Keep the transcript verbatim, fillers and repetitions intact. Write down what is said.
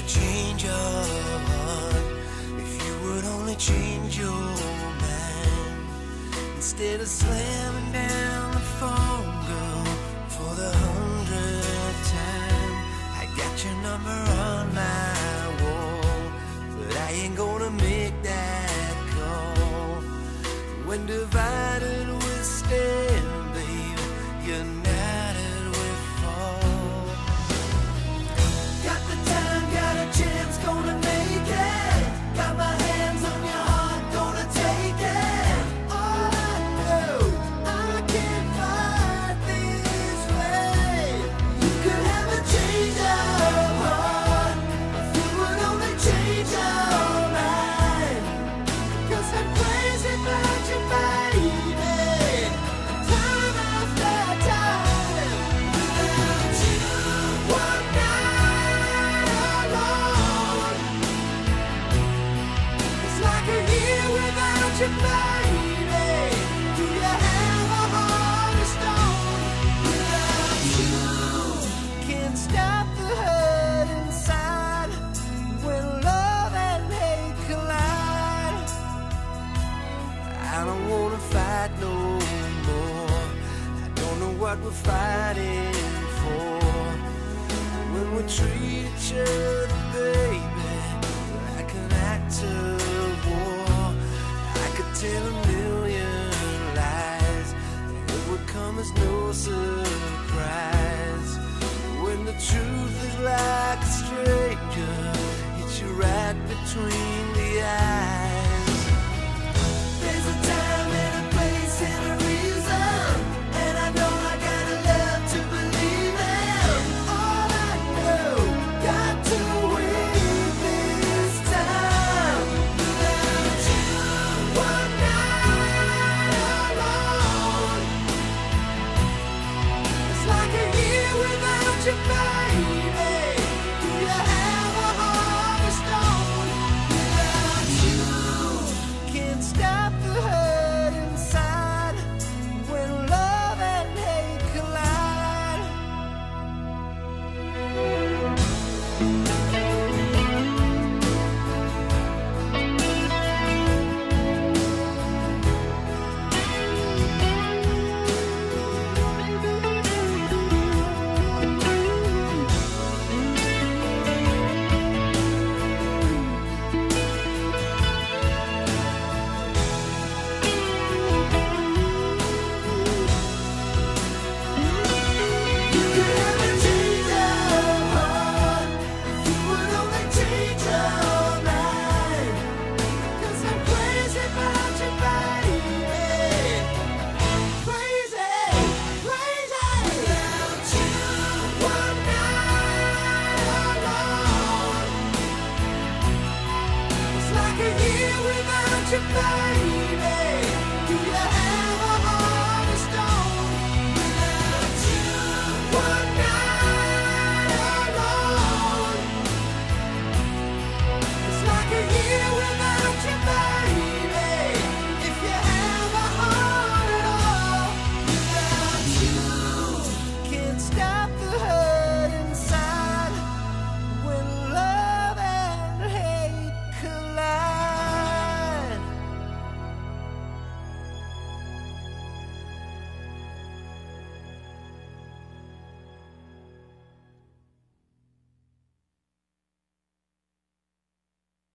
change your heart, if you would only change your mind, instead of slamming down the phone, girl, for the hundredth time. I got your number on my wall, but I ain't gonna make that call. When divided we stand, babe, united we fall. Got the time, got a chance, gonna make it. Got my hands on your heart, gonna take it. All I know, I can't fight this way. You could have a change of heart, if you would only change your mind. Cause I'm crazy about you, baby, time after time. Without you, one night alone, it's like a year without you, baby. Do you have a heart of stone? Without you, can't stop the hurt inside when love and hate collide. I don't wanna fight no more. I don't know what we're fighting for. When we treat each other, baby, like an act of war, I could tell a million lies, and it would come as no surprise. When the truth is like a stranger, hits you right between